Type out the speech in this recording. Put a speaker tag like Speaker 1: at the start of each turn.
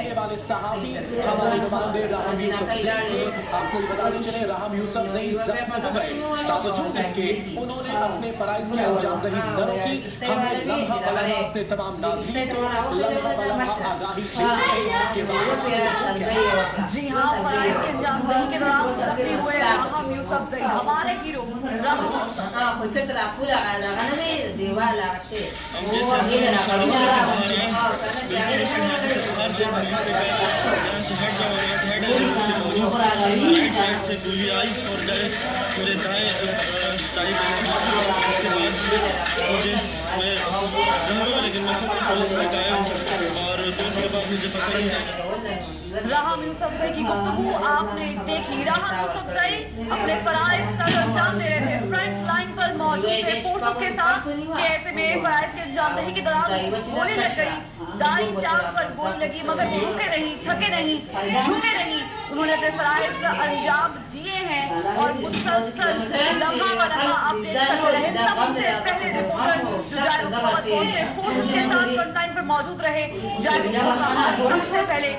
Speaker 1: सीने वाले सहाबी हमारे नुमाइंदे राहम यूसुफ ज़ई, आपको ये बताते चले राहम यूसुफ ज़ई जख्मी हो गए, बावजूद इसके उन्होंने अपने फराइज की अंजामदही न रोकी। हमें लम्हा बलम्हा अपने तमाम नाज़रीन को लम्हा बलम्हा आगाही के
Speaker 2: जी हाँ, फराइज की अंजामदही के दौरान जख्मी हुए राहम यूसुफ ज़ई हमारे हीरो राहम राहम यूसुफ ज़ई की गुफ्तगू आपने देखी। राहम यूसुफ ज़ई अपने फराइज सर अंजाम दे रहे थे, फ्रंट लाइन पर मौजूद थे फोर्सेस के साथ कि ऐसे में फराइज के अंजामदही के दौरान गोली लग गई, दाई चाक पर गोली लगी, मगर वो रुके नहीं, थके नहीं, झुके नहीं, उन्होंने अपने फराइज अंजाम दिए हैं और मुसलसल लम्हा ब लम्हा आप देख सकते रहे। सबसे पहले रिपोर्टर जो जायद पहुंचे फोर्सेस के साथ फ्रंट लाइन पर मौजूद रहे, जायद सबसे पहले